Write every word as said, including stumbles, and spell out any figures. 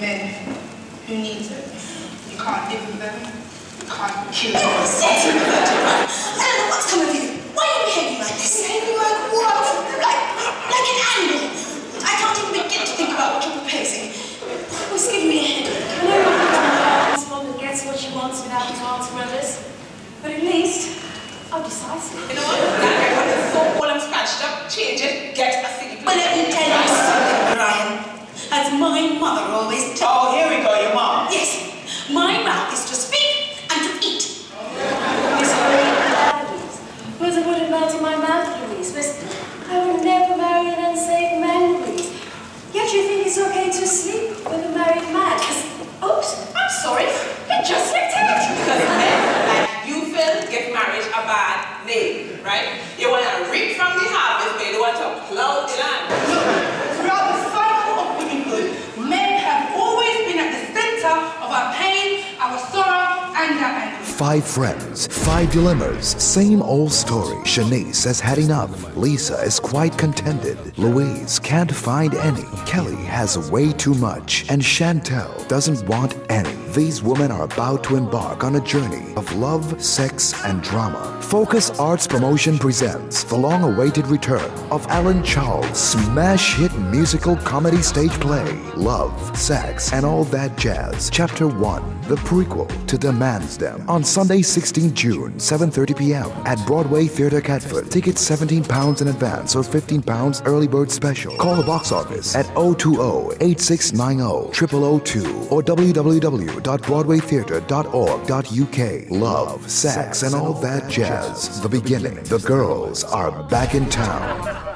men who need it. You can't live with them. You can't kill them. I don't know what's come of you. Why are you behaving like this? Behaving like what? Like, like an animal. I can't even begin to think about what you're proposing. What's giving me a headache? I know not this woman gets what she wants without the arms and others, but at least I'm decisive. You know what? I want the phone while I'm scratched up, change it, get a silly. Well, let me tell you something, Brian. As my mother always told. Oh, here we go, your mom. Yes, my mouth is to speak and to eat. Miss Louise, whether it would have melted my mouth, Louise, Miss, I would never marry an unsafe man, Louise. Yet you think it's okay to sleep with a married man? Oops, I'm sorry, you just slipped out. Because men like you, Phil, get married a bad name, right? You want to reap from the harvest, but you don't want to plow the land. Look, throughout the cycle of womanhood, men have always been at the center of our pain, our sorrow, and our anger. Five friends, five dilemmas, same old story. Shanice has had enough. Lisa is quite contented. Louise can't find any. Kelly has way too much. And Chantel doesn't want any. These women are about to embark on a journey of love, sex, and drama. Focus Arts Promotion presents the long-awaited return of Alan Charles' smash hit musical comedy stage play, Love, Sex, and All That Jazz. Chapter one, the prequel to Demands Them. On Sunday, sixteenth June, seven thirty p m at Broadway Theatre Catford. Tickets seventeen pounds in advance or fifteen pounds early bird special. Call the box office at oh two oh, eight six nine oh, zero zero zero two or w w w dot broadway theatre dot org dot u k. Love, Sex, and All That Jazz. The beginning. The girls are back in town.